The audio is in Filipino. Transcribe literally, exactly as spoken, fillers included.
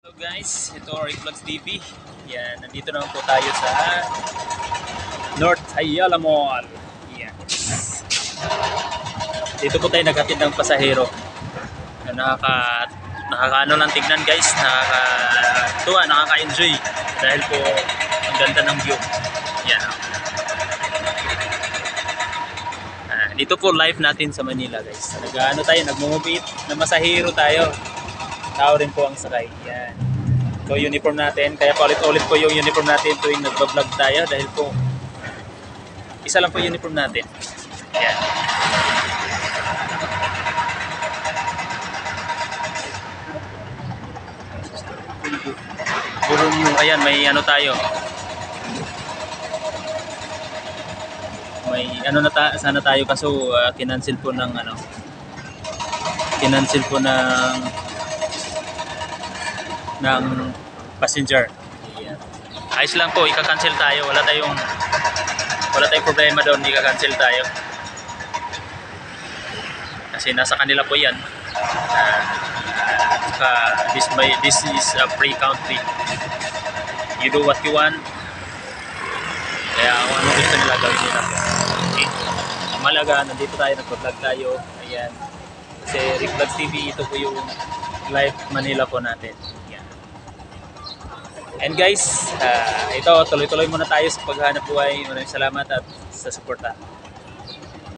Hello guys, ito Rick Vlogs T V. Yan, nandito naman po tayo sa North Ayala Mall. Yan. Dito po tayo naghatid ng pasahero. Nakaka nakakaano lang tignan guys, nakakatuwa, nakaka-enjoy dahil po ang ganda ng view. Yan. Ah, dito po live natin sa Manila guys. Nag-ano tayo, nagmo-move na masahero tayo. Tao rin po ang sakay. Yan. So uniform natin. Kaya paulit-ulit po yung uniform natin tuwing nagbablog tayo dahil po isa lang po yung uniform natin. Yan. Puro yung, ayan, may ano tayo. May ano na ta sana tayo kaso uh, kinancel po ng ano. Kinancel po ng ng passenger. Yeah. Ayos lang po, ika-cancel tayo. Wala tayong wala tayong problema doon, ika-cancel tayo. Kasi nasa kanila po 'yan. Uh, uh, this by this is a free country. You do what you want. Kaya kung ano gusto nila gawin nila. Okay. Malaga, nandito tayo, nag-vlog tayo. Ayan. Kasi Rick Vlogs T V, ito po yung live Manila po natin. And guys, uh, ito tuloy-tuloy muna tayo sa paghahanap buhay. Maraming salamat at sa suporta.